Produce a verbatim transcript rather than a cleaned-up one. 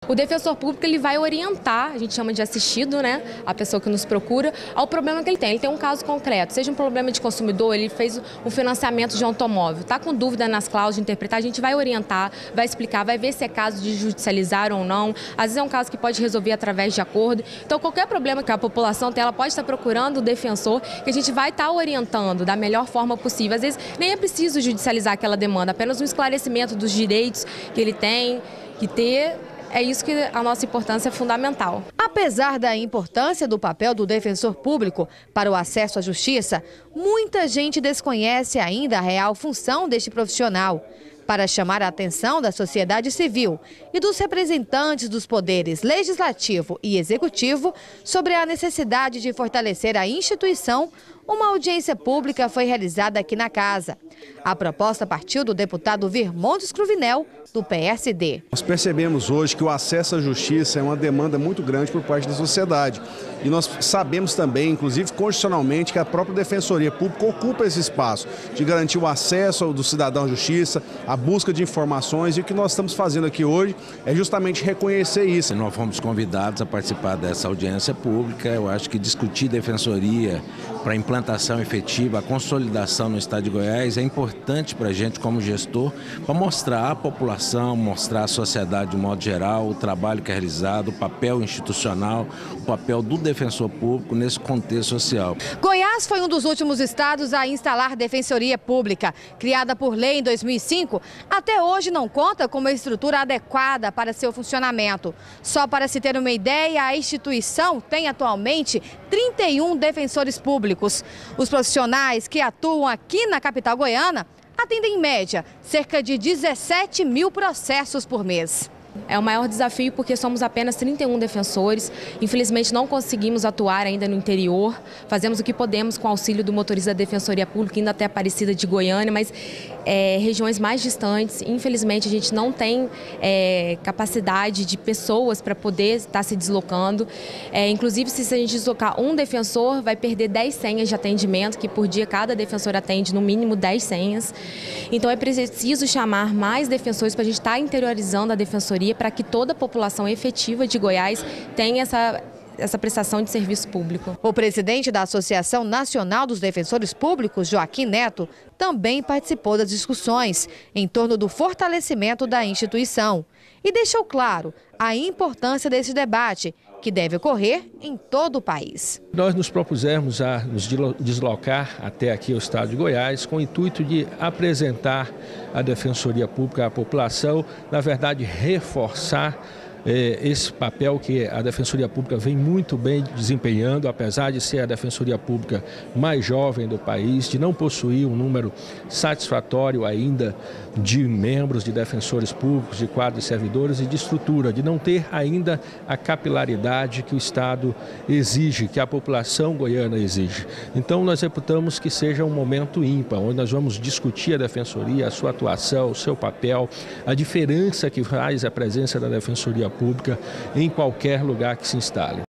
O defensor público ele vai orientar, a gente chama de assistido, né, a pessoa que nos procura, ao problema que ele tem. Ele tem um caso concreto, seja um problema de consumidor, ele fez um financiamento de um automóvel, está com dúvida nas cláusulas de interpretar, a gente vai orientar, vai explicar, vai ver se é caso de judicializar ou não. Às vezes é um caso que pode resolver através de acordo. Então, qualquer problema que a população tem, ela pode estar procurando o defensor, que a gente vai estar orientando da melhor forma possível. Às vezes nem é preciso judicializar aquela demanda, apenas um esclarecimento dos direitos que ele tem que ter. É isso que a nossa importância é fundamental. Apesar da importância do papel do defensor público para o acesso à justiça, muita gente desconhece ainda a real função deste profissional. Para chamar a atenção da sociedade civil e dos representantes dos poderes legislativo e executivo sobre a necessidade de fortalecer a instituição, uma audiência pública foi realizada aqui na casa. A proposta partiu do deputado Virmontes Cruvinel, do P S D. Nós percebemos hoje que o acesso à justiça é uma demanda muito grande por parte da sociedade. E nós sabemos também, inclusive constitucionalmente, que a própria Defensoria Pública ocupa esse espaço de garantir o acesso do cidadão à justiça, a busca de informações, e o que nós estamos fazendo aqui hoje é justamente reconhecer isso. Nós fomos convidados a participar dessa audiência pública. Eu acho que discutir defensoria para a implantação efetiva, a consolidação no estado de Goiás é importante para a gente como gestor, para mostrar à população, mostrar à sociedade de modo geral o trabalho que é realizado, o papel institucional, o papel do defensor público nesse contexto social. Goiás foi um dos últimos estados a instalar defensoria pública. Criada por lei em dois mil e cinco, até hoje não conta com uma estrutura adequada para seu funcionamento. Só para se ter uma ideia, a instituição tem atualmente trinta e um defensores públicos. Os profissionais que atuam aqui na capital goiana atendem em média cerca de dezessete mil processos por mês. É o maior desafio porque somos apenas trinta e um defensores, infelizmente não conseguimos atuar ainda no interior, fazemos o que podemos com o auxílio do motorista da Defensoria Pública, indo até Aparecida de Goiânia, mas é, regiões mais distantes, infelizmente a gente não tem é, capacidade de pessoas para poder estar se deslocando, é, inclusive se a gente deslocar um defensor vai perder dez senhas de atendimento, que por dia cada defensor atende no mínimo dez senhas, então é preciso chamar mais defensores para a gente estar interiorizando a defensoria, para que toda a população efetiva de Goiás tenha essa, essa prestação de serviço público. O presidente da Associação Nacional dos Defensores Públicos, Joaquim Neto, também participou das discussões em torno do fortalecimento da instituição e deixou claro a importância desse debate, que deve ocorrer em todo o país. Nós nos propusemos a nos deslocar até aqui ao estado de Goiás com o intuito de apresentar a Defensoria Pública à população, na verdade reforçar eh, esse papel que a Defensoria Pública vem muito bem desempenhando, apesar de ser a Defensoria Pública mais jovem do país, de não possuir um número satisfatório ainda de membros, de defensores públicos, de quadros de servidores e de estrutura, de não ter ainda a capilaridade que o Estado exige, que a população goiana exige. Então nós reputamos que seja um momento ímpar, onde nós vamos discutir a Defensoria, a sua atuação, o seu papel, a diferença que faz a presença da Defensoria Pública em qualquer lugar que se instale.